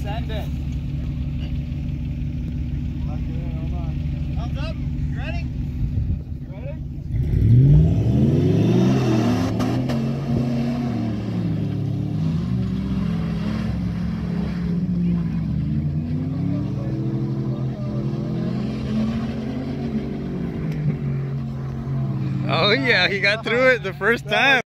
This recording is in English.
send it. Hold on. Thumbs up. You ready? You ready? Oh yeah, he got through it the first time.